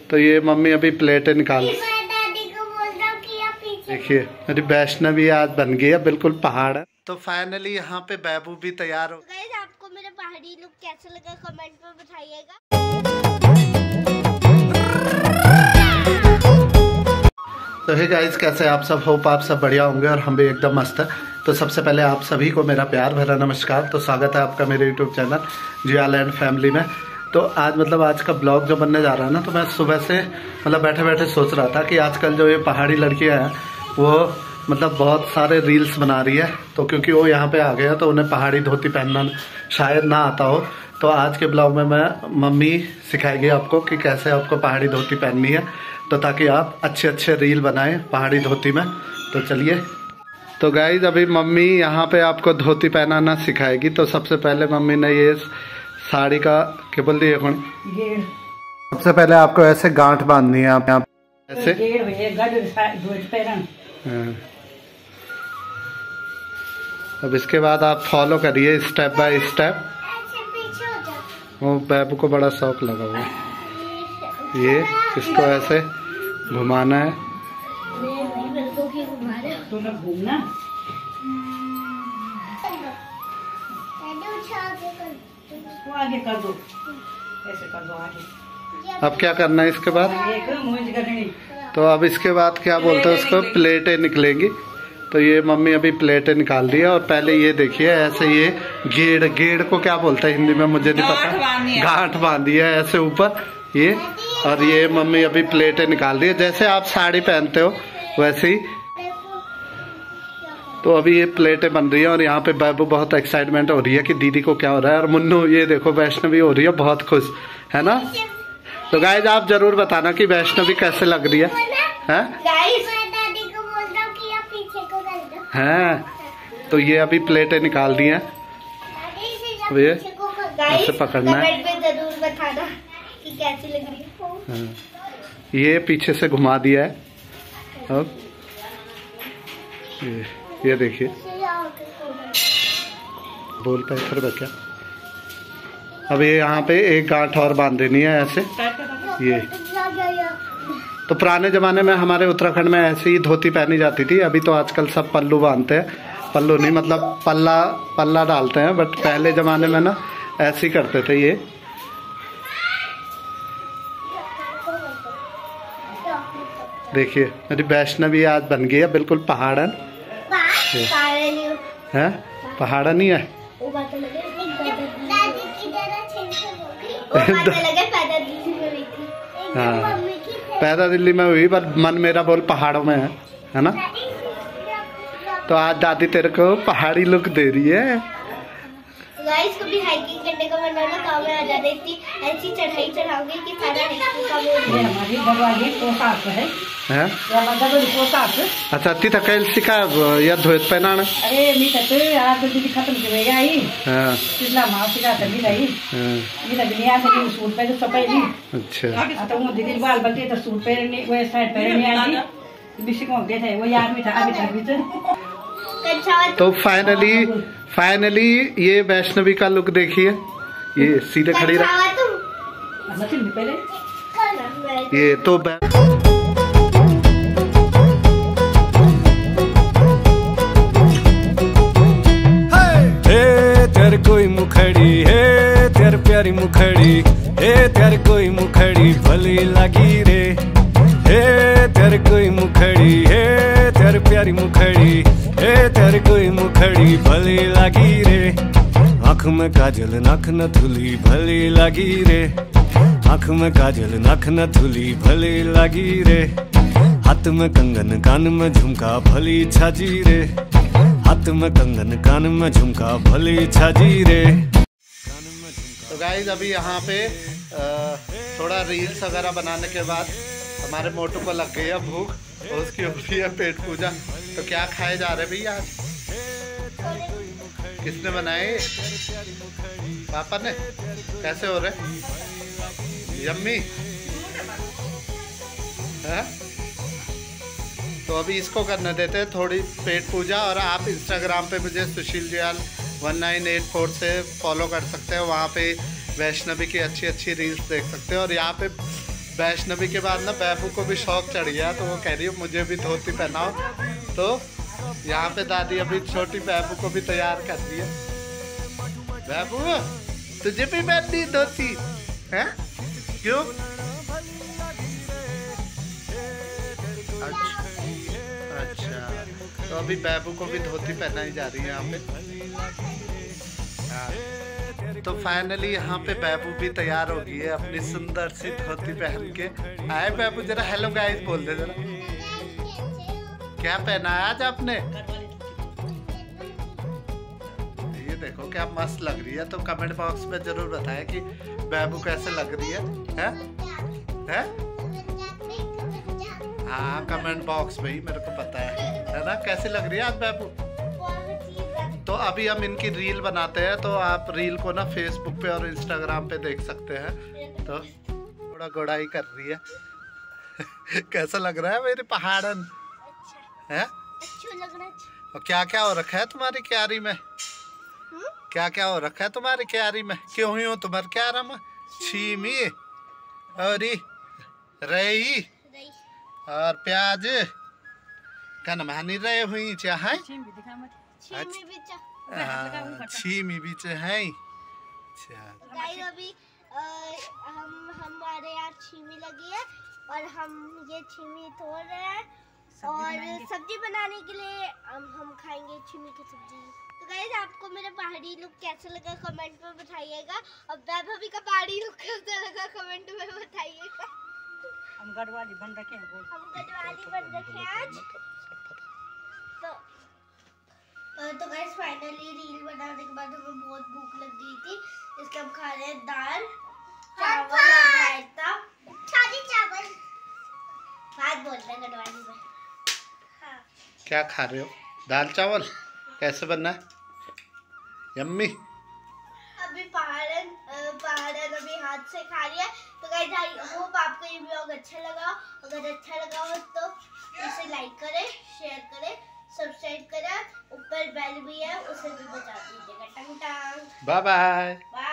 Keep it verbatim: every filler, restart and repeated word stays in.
तो ये मम्मी अभी प्लेटें निकाल, देखिए मेरी वैष्णवी आज बन गई है बिल्कुल पहाड़ है। तो फाइनली यहाँ पे बैबू भी तैयार हो। गाइस आपको मेरा पहाड़ी लुक कैसा लगा कमेंट में बताइएगा। तो हे गाइस, कैसे आप सब? होप आप सब बढ़िया होंगे और हम भी एकदम मस्त है। तो सबसे पहले आप सभी को मेरा प्यार भरा नमस्कार। तो स्वागत है आपका मेरे YouTube channel Jiya land family में। तो आज मतलब आज का ब्लॉग जो बनने जा रहा है ना, तो मैं सुबह से मतलब बैठे बैठे सोच रहा था कि आजकल जो ये पहाड़ी लड़कियां हैं वो मतलब बहुत सारे रील्स बना रही है। तो क्योंकि वो यहाँ पे आ गया तो उन्हें पहाड़ी धोती पहनना शायद ना आता हो, तो आज के ब्लॉग में मैं मम्मी सिखाएगी आपको कि कैसे आपको पहाड़ी धोती पहननी है, तो ताकि आप अच्छे अच्छे रील बनाएं पहाड़ी धोती में। तो चलिए, तो गाइज अभी मम्मी यहाँ पे आपको धोती पहनाना सिखाएगी। तो सबसे पहले मम्मी ने ये साड़ी का क्या बोल दिया कौन, सबसे पहले आपको ऐसे गांठ बांधनी है। आप यहाँ ऐसे हाँ। अब इसके बाद आप फॉलो करिए स्टेप बाय स्टेप। वो बैबू को बड़ा शौक लगा हुआ, ये इसको ऐसे घुमाना है। आगे कर दो, ऐसे कर दो आगे। अब क्या करना है इसके बाद? तो अब इसके बाद क्या बोलते हैं उसको, प्लेटें निकलेंगी। तो ये मम्मी अभी प्लेटें निकाल दी है। और पहले ये देखिए ऐसे ये गेड़, गेड़ को क्या बोलते हैं हिंदी में मुझे नहीं पता, गांठ बांधी है ऐसे ऊपर ये। और ये मम्मी अभी प्लेटें निकाल दी है, जैसे आप साड़ी पहनते हो वैसे ही। तो अभी ये प्लेटें बन रही है और यहाँ पे बैबू बहुत एक्साइटमेंट हो रही है कि दीदी को क्या हो रहा है। और मुन्नू ये देखो वैष्णवी हो रही है बहुत खुश, है ना? तो गाइज आप जरूर बताना कि वैष्णवी कैसे लग रही है, हैं? हैं? तो ये अभी प्लेटें निकाल दी हैं, ये ऐसे पकड़ना है, जरूर बताना कि कैसी लग रही है। ये पीछे से घुमा दिया है। अब ये ये देखिए, बोल पे इधर क्या। अब ये यहाँ पे एक गांठ और बांध देनी है ऐसे ये। तो पुराने जमाने में हमारे उत्तराखंड में ऐसे ही धोती पहनी जाती थी। अभी तो आजकल सब पल्लू बांधते हैं, पल्लू नहीं मतलब पल्ला पल्ला डालते हैं, बट पहले जमाने में ना ऐसे ही करते थे ये। देखिए मेरी वैष्णवी आज बन गई है बिल्कुल पहाड़न है, पहाड़ा नहीं है। हाँ पैदा दिल्ली में हुई, पर मन मेरा बोल पहाड़ों में है, है ना? तो आज दादी तेरे को पहाड़ी लुक दे रही है। गाइस कभी हाइकिंग करने का मन होगा तो मैं आ जाते इतनी ऐसी चढ़ाई चढ़ाऊंगी कि सारा हाइकिंग का मूड है। हमारी दरवाजे पोशाक है, हैं? पोशाक अच्छा ती तक सिखा या धोत पहनाना। अरे मी तक आज दीदी खत्म कर गई। हां पिछला माह सिखा तभी रही। हां ये दुनिया से सूट पे तो पहली। अच्छा तो वो दीदी बाल बच्चे तो सूट पहनने वो साइड पहनने आई बिसी को दे थे वो यार में था अभी तक भी। तो फाइनली फाइनली ये वैष्णवी का लुक देखिए, ये सीधे खड़ी रह ये। तो तेर कोई मुखड़ी है, तेर प्यारी मुखड़ी है, तेर कोई मुखड़ी भली लगी रे। हे तेर कोई मुखड़ी है, तेर प्यारी मुखड़ी है, तेर कोई मुखड़ी भली लगी रे। आँख में काजल नख नथुली भली लगी रे, आँख में काजल नख नथुली भली लगी रे। हाथ में कंगन कान में झुमका भली छाजी रे, हाथ में कंगन कान में झुमका भली छाजी रे। तो गाइज अभी यहाँ पे आ, थोड़ा रील्स वगैरह बनाने के बाद हमारे मोटू को लग गई है भूख और उसकी हो रही है पेट पूजा। तो क्या खाए जा रहे भैया आज? किसने बनाए? पापा ने। कैसे हो रहे? यम्मी है? तो अभी इसको करने देते हैं थोड़ी पेट पूजा। और आप इंस्टाग्राम पे मुझे Sushil Jayal one nine eight four से फॉलो कर सकते हो, वहाँ पे वैष्णवी की अच्छी अच्छी रील्स देख सकते हो। और यहाँ पे वैष्णवी के बाद ना बैबू को भी शौक चढ़ गया, तो वो कह रही है मुझे भी धोती पहनाओ। तो यहाँ पे दादी अभी छोटी बैबू को भी तैयार कर रही है। बैबू तुझे भी पहननी धोती है? क्यों? अच्छा, अच्छा तो अभी बैबू को भी धोती पहनाई जा रही है यहाँ पे। हाँ। तो फाइनली यहाँ पे बैबू भी तैयार हो गई है अपनी सुंदर सी धोती पहन के। आए बैबू जरा हेलो गाइस बोल दे जरा। क्या पहना है आज आपने? ये देखो क्या मस्त लग रही है। तो कमेंट बॉक्स में जरूर बताएं कि बैबू कैसे लग रही है, है? है? हाँ कमेंट बॉक्स में ही मेरे को पता है है ना कैसी लग रही है आज बैबू। तो अभी हम इनकी रील बनाते हैं, तो आप रील को ना फेसबुक पे और इंस्टाग्राम पे देख सकते हैं। तो थोड़ा गोड़ाई कर रही है। कैसा लग रहा है मेरी पहाड़न? अच्छा है? अच्छा लग रहा है। और क्या क्या हो रखा है तुम्हारी क्यारी में? हुँ? क्या क्या हो रखा है तुम्हारी क्यारी में? क्यों ही हो तुम्हारी क्यारा में? छीमी और रही और प्याज कनमानी रहे हुई चाहे छीमी बीच है। अभी हम हमारे यहाँ छीमी लगी है और हम ये छीमी तोड़ रहे हैं और सब्जी बनाने के लिए हम हम खाएंगे छीमी की सब्जी। तो गाइस आपको मेरा पहाड़ी लुक कैसा लगा कमेंट में बताइएगा और वैभवी का पहाड़ी लुक कैसा लगा कमेंट में बताइएगा। हम गढ़वाली बन रखे हैं। हम गढ़वाली बन रखे हैं आज। तो तो गाइस फाइनली रील बनाने के बाद हमें बहुत भूख लग गई थी, इसके हम खा रहे हैं दाल चावल और रायता। छाली चावल भात बोलते हैं गढ़वाली में। हाँ। क्या खा रहे हो? दाल चावल कैसे बनना है? यम्मी। अभी पहाड़न पहाड़न अभी हाथ से खा रही है। तो गाइस आई होप आपको ये व्लॉग अच्छा लगा। अगर अच्छा लगा हो तो इसे लाइक करें, शेयर करें, सब्सक्राइब करें, ऊपर बेल भी है उसे भी बजा दीजिएगा। टंग टंग। Bye bye. बाय।